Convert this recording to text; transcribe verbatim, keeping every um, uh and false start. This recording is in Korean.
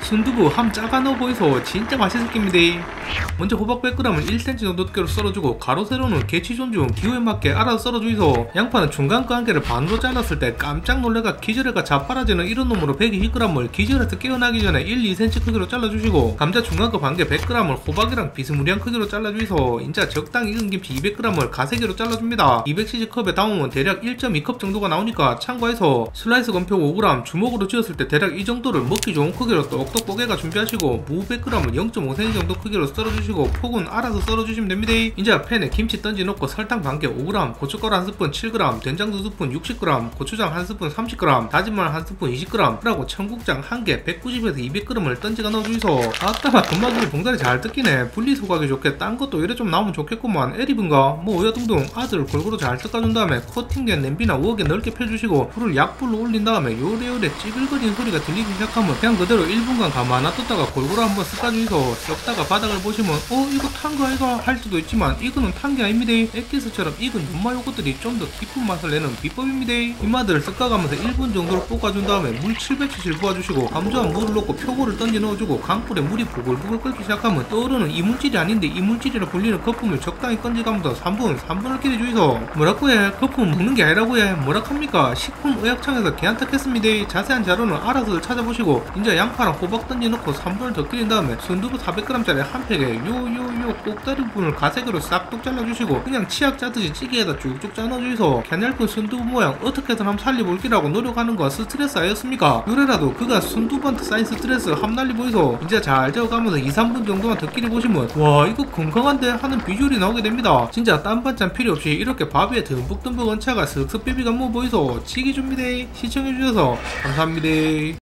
순두부 함 작아 넣어 보이소 진짜 맛있을 깁니다. 먼저 호박 백 그램을 일 센티미터 정도 두께로 썰어주고 가로 세로는 개치 존중 기호에 맞게 알아서 썰어주이소. 양파는 중간 그 한 개를 반으로 잘랐을 때 깜짝 놀래가 기절해가 자빠라지는 이런 놈으로 백이십 그램을 기절해서 깨어나기 전에 일, 이 센티미터 크기로 잘라주시고, 감자 중간 그 반개 백 그램을 호박이랑 비스무리한 크기로 잘라주이소. 인자 적당히 익은 김치 이백 그램을 가세기로 잘라줍니다. 이백 실리리터 컵에 담으면 대략 일 점 이 컵 정도가 나오니까 참고해서 슬라이스 건표 오 그램 주먹으로 쥐었을 때 대략 이 정도를 먹기 좋은 크기로 똑똑 뽀개가 준비하시고, 무 백 그램을 영 점 오 센티미터 정도 크기로 썰어주시고 폭은 알아서 썰어주시면 됩니다. 이제 팬에 김치 던지 놓고 설탕 반개 오 그램, 고춧가루 한 스푼 칠 그램, 된장 두 스푼 육십 그램, 고추장 한 스푼 삼십 그램, 다진 마늘 한 스푼 이십 그램, 그리고 청국장 한 개 백구십에서 이백 그램을 던지가 넣어주이소. 아따마 금방으로 봉다리 잘 뜯기네. 분리소각이 좋게 딴 것도 이래 좀 나오면 좋겠구만. 에리분가 뭐 오야둥둥 아들 골고루 잘 뜯어준 다음에 코팅된 냄비나 우럭에 넓게 펴주시고 불을 약불로 올린 다음에 요래요래 찌글거리는 소리가 들리기 시작하면 그냥 그대로 일 분간 가만 놔뒀다가 골고루 한번 섞어주이소. 섞다가 바닥을 보시면 어 이거 탄 거 아이가 할 수도 있지만 이거는 탄 게 아닙니다. 액기스처럼 익은 연마 요것들이 좀 더 깊은 맛을 내는 비법입니다. 이마들을 섞어가면서 일 분 정도로 볶아준 다음에 물 칠백 실리리터 부어주시고 감자와 물을 넣고 표고를 던져 넣어주고 강불에 물이 부글부글 끓기 시작하면 떠오르는 이물질이 아닌데 이물질이라 불리는 거품을 적당히 건져가면서 삼 분 삼 분을 기다려주이소. 뭐라고 해? 거품 먹는 게 아니라고 해? 뭐라합니까? 식품의학청에서 개한탁했습니다. 자세한 자료는 알아서 찾아보시고, 이제 양파랑 호박 던져 넣고 삼 분을 더 끓인 다음에 순두부 사백 그램짜리 한 팩에 요요요 꼭다리 부분을 가세기로 싹둑 잘라주시고 그냥 치약 짜듯이 찌개에다 쭉쭉 짜넣어주이소. 갸냘픈 순두부 모양 어떻게든 한번 살려볼기라고 노력하는 거 스트레스 아니었습니까? 요래라도 그가 순두부한테 쌓인 스트레스 함날리 보이소. 이제 잘 저어가면서 이, 삼 분 정도만 더 끼려보시면 와 이거 건강한데 하는 비주얼이 나오게 됩니다. 진짜 딴 반찬 필요 없이 이렇게 밥 위에 듬뿍듬뿍 얹혀가 슥슥 비비가 뭐 보이소. 치기 줍니다. 시청해주셔서 감사합니다.